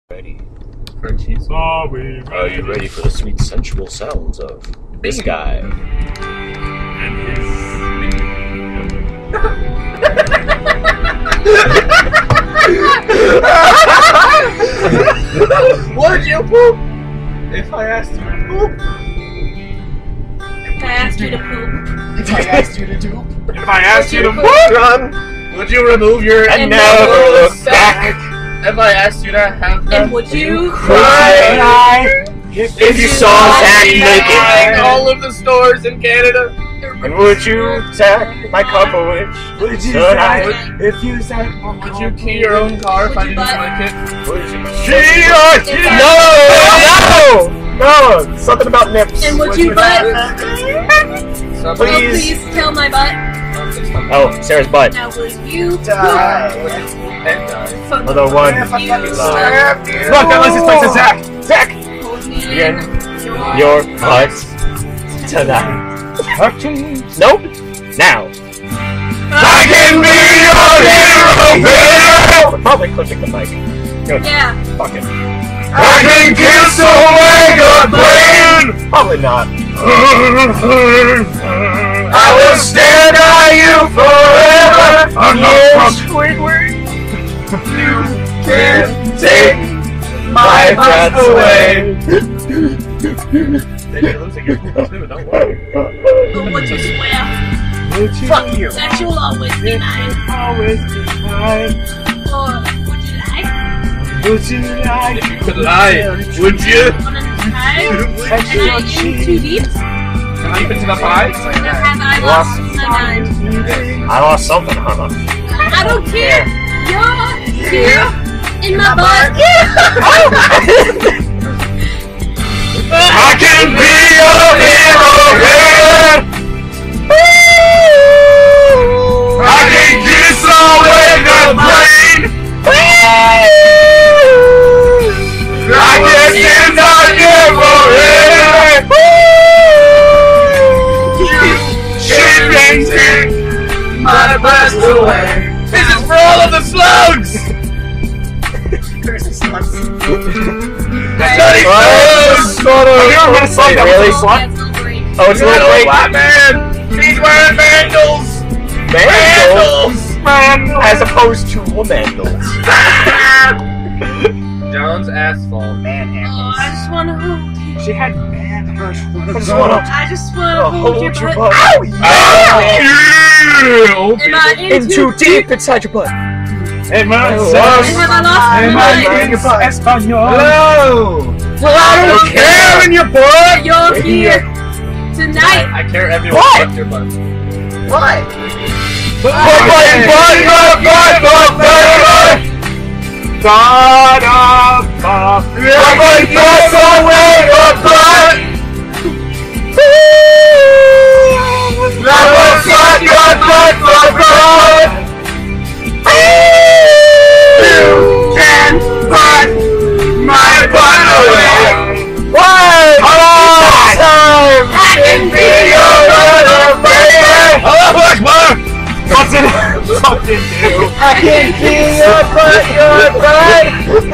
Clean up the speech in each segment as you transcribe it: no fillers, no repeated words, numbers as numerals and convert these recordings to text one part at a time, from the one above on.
Ready. Are we ready? Are you ready for the sweet sensual sounds of this guy? And his... Would you poop if I asked you to poop? If I asked you to poop. If I asked you to poop? If I asked you to Would poop, Run! Would you remove your And never never look look back? If I asked you to have them, And would you cry? If you saw Zach naked in cry? all of the stores in Canada? And would you Zach my couple which? Would you Tonight. Zach, if you Zach, Would you key your own car if Would I you didn't butt? like it? Would you? No! Something about nips. And would you butt? So Please tell my butt. Oh, Sarah's butt. Now would you Die. Another one. If I fucking You slap you. look, that lets us play to Zach. Zach! hold me Again. in Your butt tonight. Nope. Now. I can be your hero! We're probably clipping the mic. Good. Yeah. Fuck it. I can kiss away your brain! Probably not. I will stand by you forever! I'm not Yes, Squidward! You can take my breath away! But would you swear Fuck you! that you'll always be mine? Always be mine. Or would you like Would you like If you could lie, would you? one at a time? touch And I your in cheek? too deep? Deep into the pie? Or have I lost my mind? I lost something, huh? I don't care. You're here in my butt. I can be your hero, man! I can kiss away the brain! I can stand on you forever! You can take my breath away! This is for all of the slugs! Bloody slugs! Have you ever heard a slug that really slug? That's not great. Oh, it's a little Little late. black man! He's wearing mandals! Mandals! As opposed to mandals. John's asphalt. Oh, I just want to hold you. She had man first. I just wanna I just want to hold your butt. butt. Am I In too deep inside your butt. Hey, man. And have I lost my mind? Espanol. Hello! Well, I don't care in your butt! You're here tonight. I care everyone What? except your butt. What? Butt, Fucking do. I can feel your butt.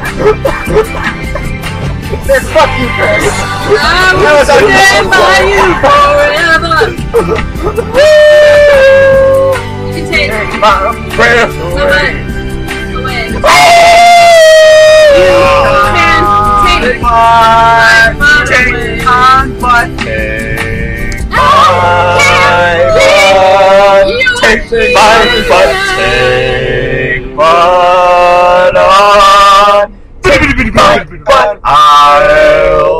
Then fuck you, Chris. I will stand by you forever. You can take My breath my away. butt away. You can take my butt take away. my butt. Take my butt. You Take can my butt. Take my butt. Take my butt. I'll